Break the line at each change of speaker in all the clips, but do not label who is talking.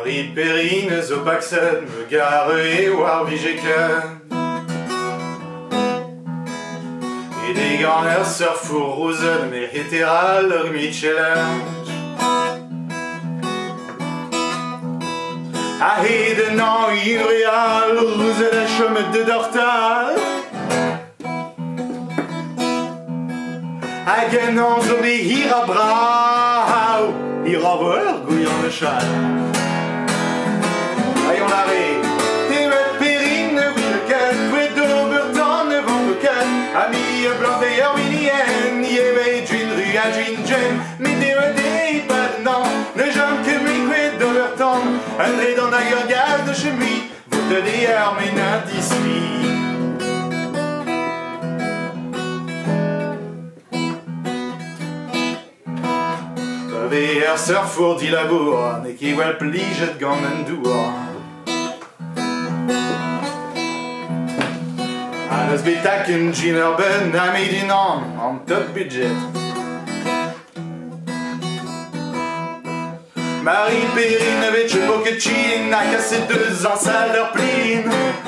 Marie Perrine zo baksen me gare e war vigeken. E de gant er surfour rosen me heteral ur mitchelenj. A heden an in real rosen a chomet de dortal. Hag en an zo de hir a brau, hir a voer gouillan de chal. Ayon la re, te met Perrine oui le ken, kwe d'Obertan vant le ken, ami e blant e ur minien, ye me djin ru a djin jen, me te met e pad nan, ne jam ke mi kwe d'Obertan, un dre dan a ur gaz de chemi, vote de ur men a dispi. Ur surfour di labour, ne ki wel plijet gant en dour. An eus betak un jean ur ben a medin an top budget. Marie Perrine vet je poket chin a kaset deus an sal ur plin.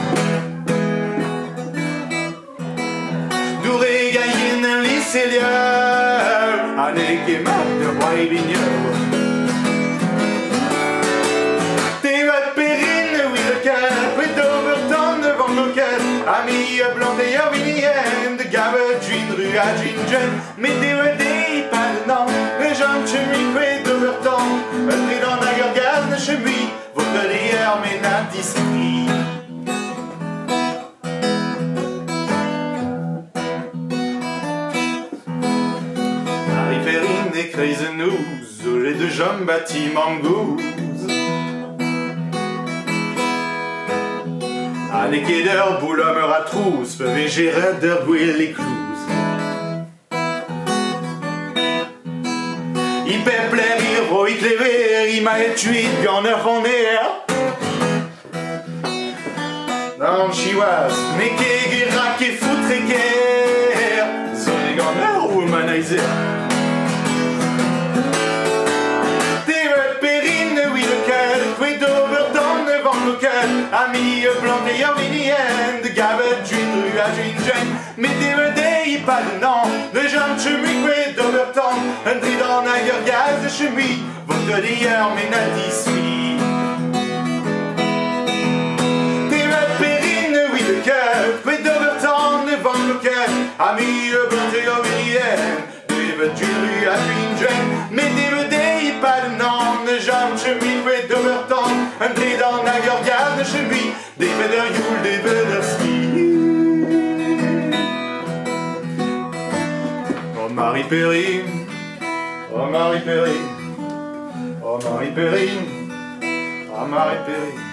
Doure gaien un liselier, an e ket mat ur broi vigneur. Ami e blant e ur vinien, de gabe djin ru a djin jen, met de de pad nan, ne jam chemi kwe d'Obertan, un dre dan a ur gaz ne chemi, vote de ur men a dispri. Marie Perrine e kreize nouz, o jet de jom bati mamgouz. An e ket ur boulom ur a trouz, pe vejeret d'ur gwell e klouz. I pepler i roit lever, i ma et tuit gant ur c'haner. Nan chiwaz, ne ket rak e foutre ker, zo e gant ur womanizer. Ami e blant e ur vinien, de gavet djin ru a djin jen, met de i pad nan, ne jam chemi kwe d'Obertan, un dre dan a ur gaz de chemi, vote de ur men a dispi. Te met Perrine oui de ker, kwe d'Obertan vant le ken, ami e blant e ur vinien, de vet djin ru a djin jen, met de i pad nan, ne jam chemi kwe d'Obertan, un dre dan a ur gaz de chemi, de vet ur youl, de vet ur ski. Oh Marie Perrine, oh Marie Perrine, oh Marie Perrine, oh Marie Perrine.